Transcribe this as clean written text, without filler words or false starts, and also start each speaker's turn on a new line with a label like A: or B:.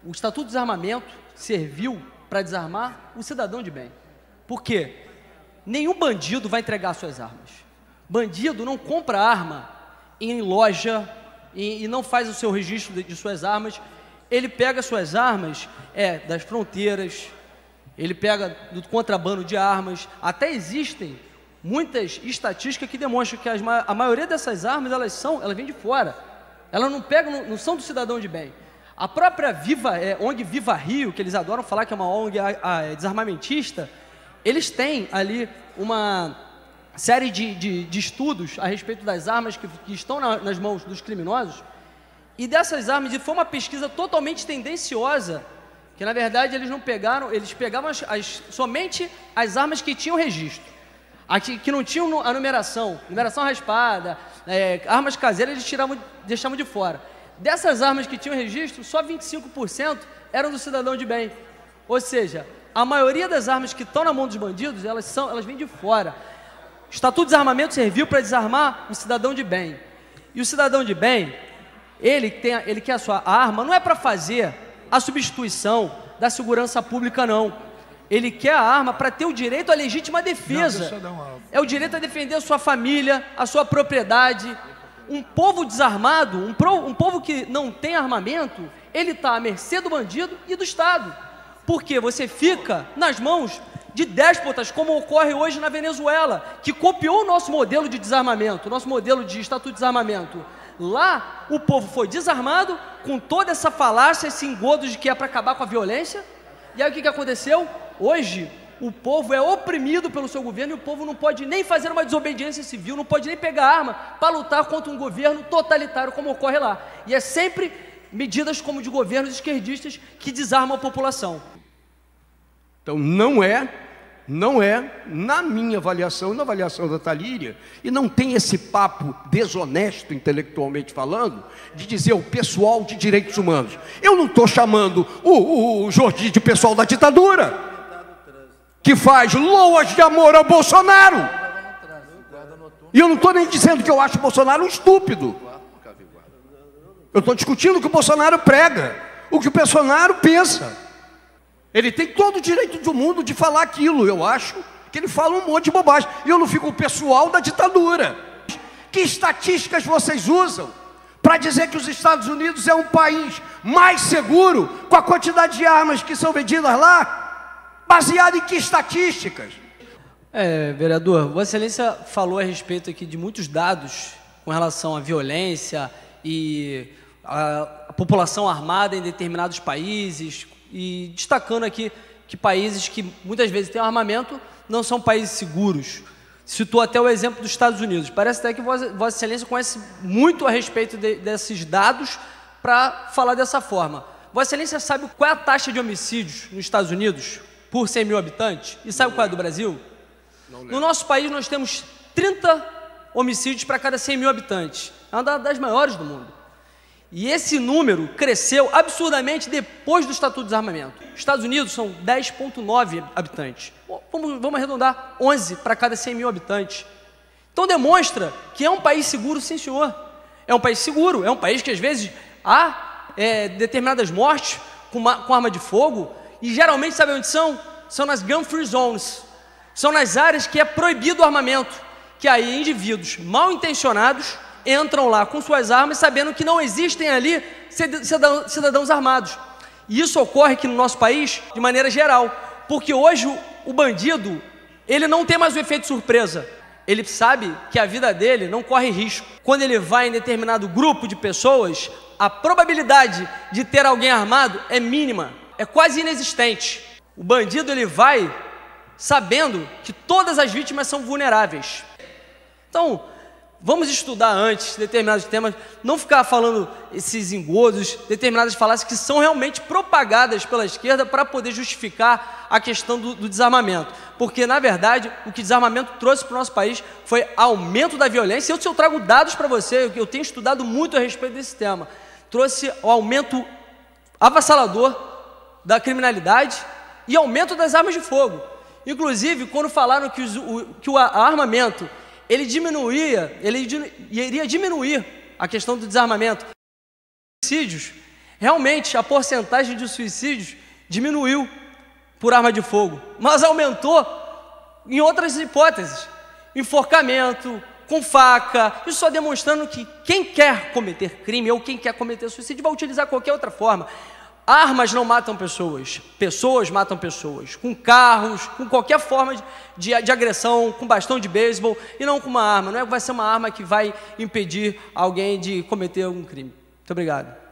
A: O Estatuto de Desarmamento serviu para desarmar o cidadão de bem. Por quê? Nenhum bandido vai entregar suas armas. Bandido não compra arma em loja e não faz o seu registro de suas armas. Ele pega suas armas das fronteiras, ele pega do contrabando de armas. Até existem muitas estatísticas que demonstram que a maioria dessas armas, elas vêm de fora. Elas não são do cidadão de bem. A própria ONG Viva Rio, que eles adoram falar que é uma ONG desarmamentista, eles têm ali uma série de estudos a respeito das armas que estão nas mãos dos criminosos. E dessas armas, e foi uma pesquisa totalmente tendenciosa, que na verdade eles pegavam somente as armas que tinham registro, que não tinham a numeração raspada, armas caseiras eles deixavam de fora. Dessas armas que tinham registro, só 25% eram do cidadão de bem. Ou seja, a maioria das armas que estão na mão dos bandidos, elas vêm de fora. O Estatuto de Desarmamento serviu para desarmar o cidadão de bem. E o cidadão de bem, ele quer a sua arma, não é para fazer a substituição da segurança pública, não. Ele quer a arma para ter o direito à legítima defesa. É o direito a defender a sua família, a sua propriedade. Um povo desarmado, um povo que não tem armamento, ele está à mercê do bandido e do Estado. Porque você fica nas mãos de déspotas, como ocorre hoje na Venezuela, que copiou o nosso modelo de desarmamento, o nosso modelo de Estatuto de Desarmamento. Lá, o povo foi desarmado, com toda essa falácia, esse engodo de que é para acabar com a violência. E aí o que aconteceu? Hoje, o povo é oprimido pelo seu governo e o povo não pode nem fazer uma desobediência civil, não pode nem pegar arma para lutar contra um governo totalitário, como ocorre lá. E é sempre medidas como de governos esquerdistas que desarmam a população.
B: Então, não é, na minha avaliação, na avaliação da Thalíria, e não tem esse papo desonesto, intelectualmente falando, de dizer o pessoal de direitos humanos. Eu não estou chamando o Jordi de pessoal da ditadura, que faz loas de amor ao Bolsonaro. E eu não estou nem dizendo que eu acho o Bolsonaro um estúpido. Eu estou discutindo o que o Bolsonaro prega, o que o Bolsonaro pensa. Ele tem todo o direito do mundo de falar aquilo. Eu acho que ele fala um monte de bobagem. E eu não fico o pessoal da ditadura. Que estatísticas vocês usam para dizer que os Estados Unidos é um país mais seguro com a quantidade de armas que são vendidas lá? Baseado em que estatísticas?
A: Vereador, Vossa Excelência falou a respeito aqui de muitos dados com relação à violência e a população armada em determinados países, e destacando aqui que países que muitas vezes têm armamento não são países seguros. Citou até o exemplo dos Estados Unidos. Parece até que Vossa Excelência conhece muito a respeito desses dados para falar dessa forma. Vossa Excelência sabe qual é a taxa de homicídios nos Estados Unidos por 100 mil habitantes? E sabe qual é do Brasil? No nosso país nós temos 30 homicídios para cada 100 mil habitantes. É uma das maiores do mundo. E esse número cresceu absurdamente depois do Estatuto de Desarmamento. Os Estados Unidos são 10,9 habitantes. Vamos arredondar, 11 para cada 100 mil habitantes. Então demonstra que é um país seguro, sim senhor. É um país seguro, é um país que às vezes há determinadas mortes com arma de fogo, e geralmente sabe onde são? São nas gun free zones. São nas áreas que é proibido o armamento, que aí indivíduos mal intencionados entram lá com suas armas, sabendo que não existem ali cidadãos armados. E isso ocorre aqui no nosso país de maneira geral, porque hoje o bandido, ele não tem mais o efeito surpresa. Ele sabe que a vida dele não corre risco. Quando ele vai em determinado grupo de pessoas, a probabilidade de ter alguém armado é mínima, é quase inexistente. O bandido, ele vai sabendo que todas as vítimas são vulneráveis. Então, vamos estudar antes determinados temas, não ficar falando esses engodos, determinadas falácias que são realmente propagadas pela esquerda para poder justificar a questão do desarmamento. Porque, na verdade, o que o desarmamento trouxe para o nosso país foi aumento da violência. Eu trago dados para você, eu tenho estudado muito a respeito desse tema. Trouxe o aumento avassalador da criminalidade e aumento das armas de fogo. Inclusive, quando falaram que o armamento ele iria diminuir a questão do desarmamento. Homicídios realmente a porcentagem de suicídios diminuiu por arma de fogo, mas aumentou em outras hipóteses, enforcamento, com faca, isso só demonstrando que quem quer cometer crime ou quem quer cometer suicídio vai utilizar qualquer outra forma. Armas não matam pessoas, pessoas matam pessoas, com carros, com qualquer forma de agressão, com bastão de beisebol e não com uma arma. Não é que vai ser uma arma que vai impedir alguém de cometer um crime. Muito obrigado.